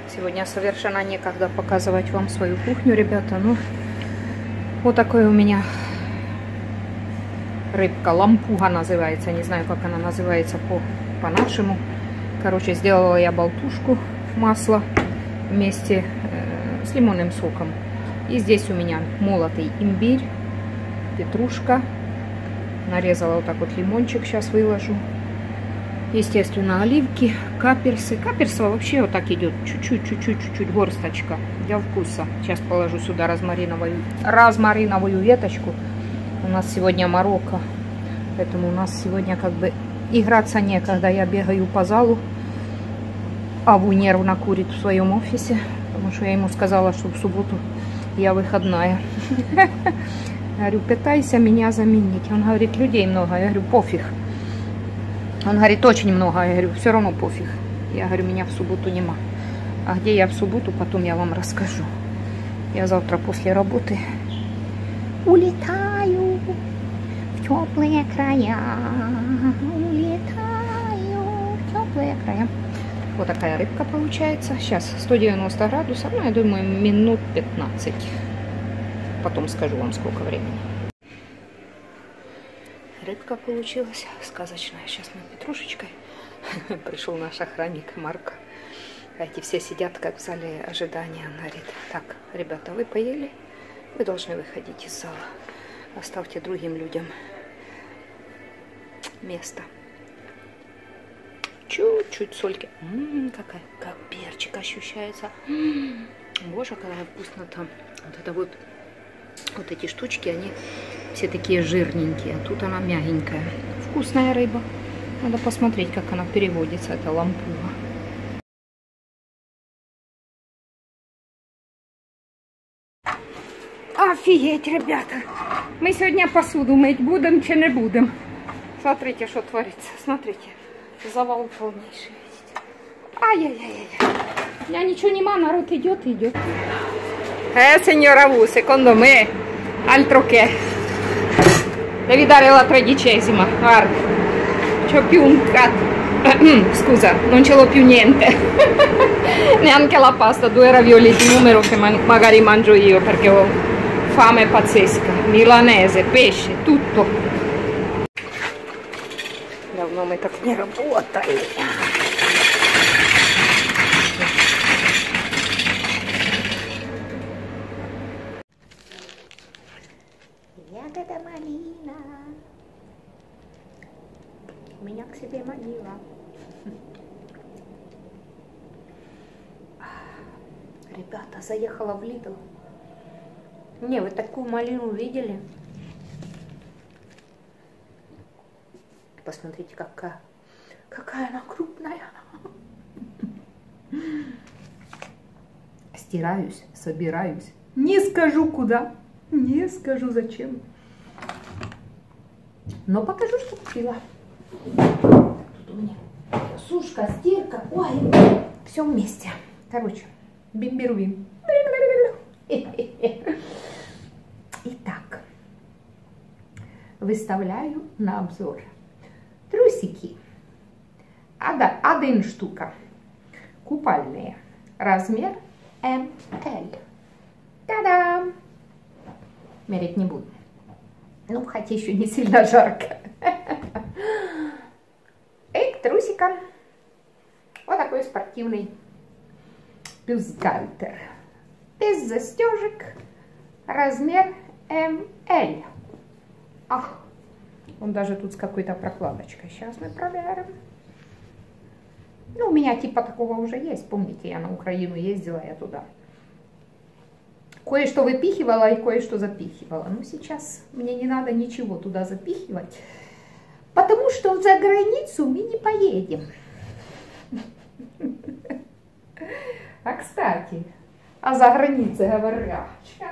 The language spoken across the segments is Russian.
Сегодня совершенно некогда показывать вам свою кухню, ребята. Ну, вот такой у меня рыбка. Лампуга называется. Не знаю, как она называется по-нашему. Короче, сделала я болтушку масла вместе с лимонным соком. И здесь у меня молотый имбирь, петрушка. Нарезала вот так вот лимончик. Сейчас выложу. Естественно, оливки, каперсы. Каперса вообще вот так идет. Чуть-чуть, горсточка для вкуса. Сейчас положу сюда розмариновую веточку. У нас сегодня Марокко. Поэтому у нас сегодня как бы играться некогда. Я бегаю по залу. Аву нервно курит в своем офисе. Потому что я ему сказала, что в субботу я выходная. Говорю, пытайся меня заменить. Он говорит, людей много. Я говорю, пофиг. Он говорит, очень много. Я говорю, все равно пофиг. Я говорю, меня в субботу нема. А где я в субботу, потом я вам расскажу. Я завтра после работы улетаю в теплые края. Улетаю в теплые края. Вот такая рыбка получается. Сейчас 190 градусов. Ну, я думаю, минут 15. Потом скажу вам, сколько времени. Рыбка получилась сказочная. Сейчас мы петрушечкой. Пришел наш охранник Марк. Эти все сидят, как в зале ожидания. Он говорит, так, ребята, вы поели? Вы должны выходить из зала. Оставьте другим людям место. Чуть-чуть сольки. Как перчик ощущается. Боже, какая вкусно там. Вот эти штучки, они все такие жирненькие. А тут она мягенькая. Вкусная рыба. Надо посмотреть, как она переводится, эта лампуга. Офигеть, ребята! Мы сегодня посуду мыть будем, чи не будем. Смотрите, что творится. Смотрите. Завал полнейший. Ай-яй-яй-яй. Я ничего не могу, народ идет и идет. Signora V, secondo me, altro che. Devi dare la 13ª. Guarda, c'ho più un cazzo. Scusa, non ce l'ho più niente. Neanche la pasta, 2 ravioli di numero che magari mangio io perché ho fame pazzesca. Milanese, pesce, tutto. Давно мы так не работали. Ягода малина меня к себе манила. Ребята, заехала в Lidl. Не, вы такую малину видели? Посмотрите, какая она крупная. Стираюсь, собираюсь. Не скажу куда. Не скажу зачем. Но покажу, что купила. Тут у меня сушка, стирка. Ой, все вместе. Короче, бим-биру-бим. Итак, выставляю на обзор трусики. 1 штука. Купальные. Размер МЛ. Та-дам! Мерить не буду. Ну, хотя еще не сильно жарко. И к трусикам вот такой спортивный бюстгальтер. Без застежек. Размер МЛ. Ах, он даже тут с какой-то прокладочкой. Сейчас мы проверим. Ну, у меня типа такого уже есть. Помните, я на Украину ездила, я туда кое-что выпихивала и кое-что запихивала. Но сейчас мне не надо ничего туда запихивать, потому что за границу мы не поедем. А кстати, за границей говоря,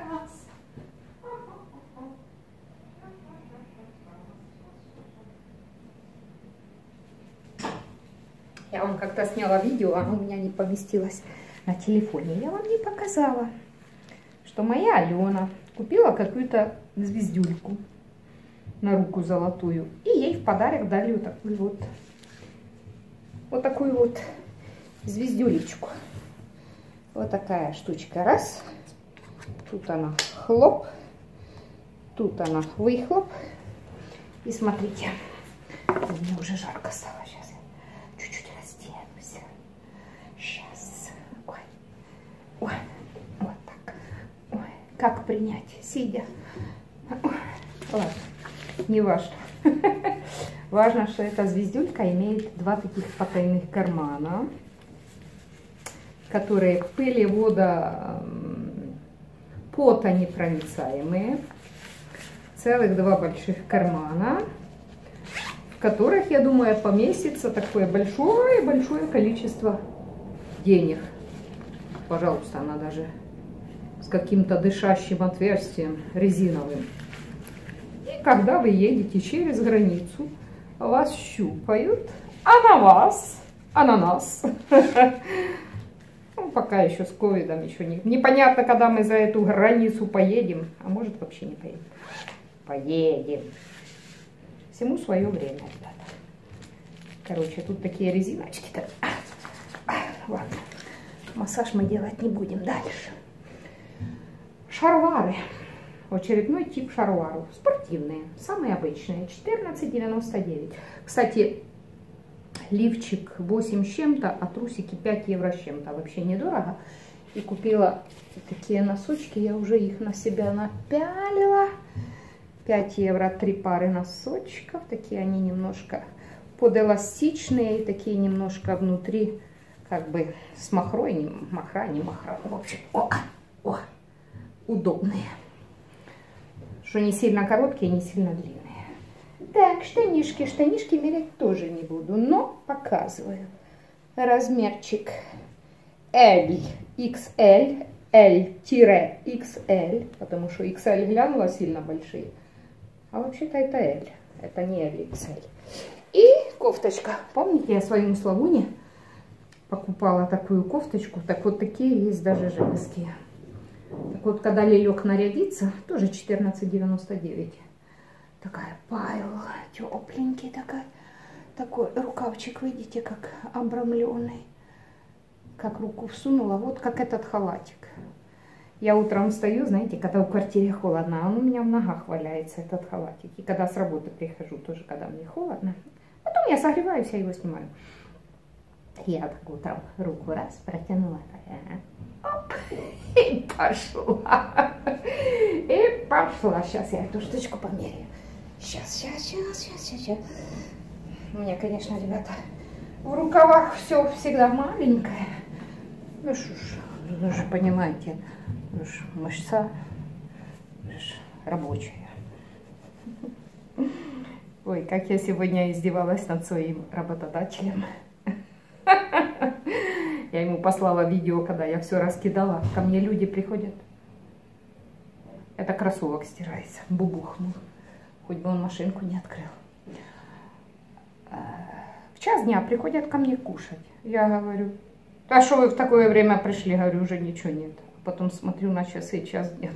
я вам как-то сняла видео, оно у меня не поместилось на телефоне. Я вам не показала, что моя Алена купила какую-то звездюльку на руку золотую. И ей в подарок дали вот такую вот звездюлечку. Вот такая штучка. Раз. Тут она хлоп. Тут она выхлоп. И смотрите. Мне уже жарко стало. Сейчас я чуть-чуть разденусь. Сейчас. Ой. Ой. Вот так. Ой. Как принять? Сидя. Ой. Ладно. Не важно. Важно, что эта звездюлька имеет два таких потайных кармана, которые пыль и вода потонепроницаемые. Целых два больших кармана, в которых, я думаю, поместится такое большое-большое количество денег. Пожалуйста, она даже с каким-то дышащим отверстием резиновым. И когда вы едете через границу, вас щупают, а на вас, а на нас. Ну, пока еще с ковидом еще непонятно, когда мы за эту границу поедем, а может вообще не поедем. Поедем. Всему свое время, ребята. Короче, тут такие резиночки-то. Ладно, массаж мы делать не будем. Дальше. Шаровары. Очередной тип шароваров. Спортивные, самые обычные. 14,99. Кстати, лифчик 8 с чем-то, а трусики 5 евро с чем-то. Вообще недорого. И купила такие носочки. Я уже их на себя напялила. 5 евро 3 пары носочков. Такие они немножко подэластичные. И такие немножко внутри как бы с махрой. Не махра, не махра. В общем, удобные. Что не сильно короткие, не сильно длинные. Так, штанишки. Штанишки мерять тоже не буду, но показываю. Размерчик L, XL, L-XL, потому что XL глянула сильно большие. А вообще-то это L, это не L, XL. И кофточка. Помните, я своему Славуне покупала такую кофточку. Так вот, такие есть даже женские. Так вот, когда лелек нарядится, тоже 14,99. Такая пайл, тепленький такой рукавчик, видите, как обрамленный. Как руку всунула, вот как этот халатик. Я утром встаю, знаете, когда в квартире холодно, а он у меня в ногах валяется, этот халатик. И когда с работы прихожу, тоже когда мне холодно, потом я согреваюсь, я его снимаю. Я так утром руку раз протянула, оп, и пошла. И пошла. Сейчас я эту штучку померяю. Сейчас. У меня, конечно, ребята, в рукавах все всегда маленькое. Ну что ж, вы же понимаете, мышца рабочая. Ой, как я сегодня издевалась над своим работодателем. Я ему послала видео, когда я все раскидала. Ко мне люди приходят. Это кроссовок стирается. Бубухнул. Хоть бы он машинку не открыл. В час дня приходят ко мне кушать. Я говорю, а что вы в такое время пришли? Говорю, уже ничего нет. Потом смотрю на часы, час дня.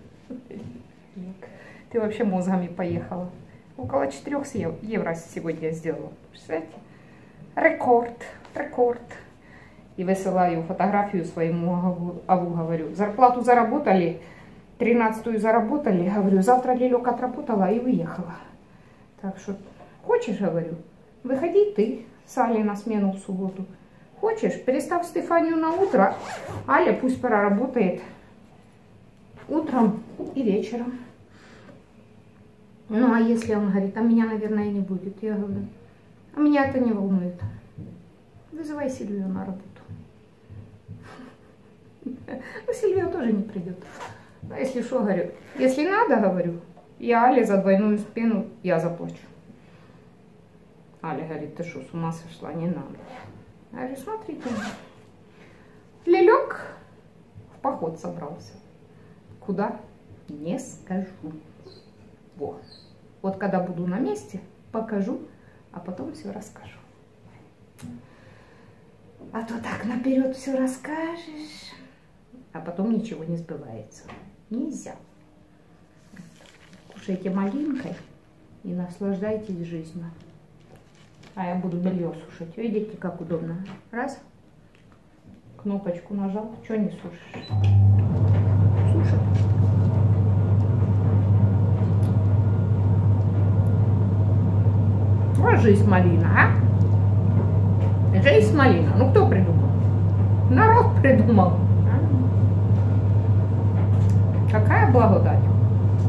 Ты вообще мозгами поехала. Около 4 евро сегодня я сделала. Представляете? Рекорд. И высылаю фотографию своему аву, говорю, зарплату заработали, 13-ю заработали, говорю, завтра лелек отработала и уехала. Так что, хочешь, говорю, выходи ты с Алей на смену в субботу. Хочешь, переставь Стефанию на утро, Аля пусть проработает утром и вечером. Ну, а если он говорит, а меня, наверное, не будет, я говорю, а меня это не волнует. Вызывай Сильвию на работу. Ну, Сильвия тоже не придет. А если что, говорю, если надо, говорю, я Але за двойную спину я заплачу. Аля говорит, ты что, с ума сошла, не надо. Я говорю, смотрите, лелек в поход собрался. Куда? Не скажу. Вот когда буду на месте, покажу, а потом все расскажу. А то так наперед все расскажешь, а потом ничего не сбывается. Нельзя. Кушайте малинкой и наслаждайтесь жизнью. А я буду белье сушить. Видите, как удобно. Раз. кнопочку нажал. Чего не сушишь? Сушит. Вот жизнь малина, а? Жизнь малина. Ну кто придумал? Народ придумал. Какая благодать.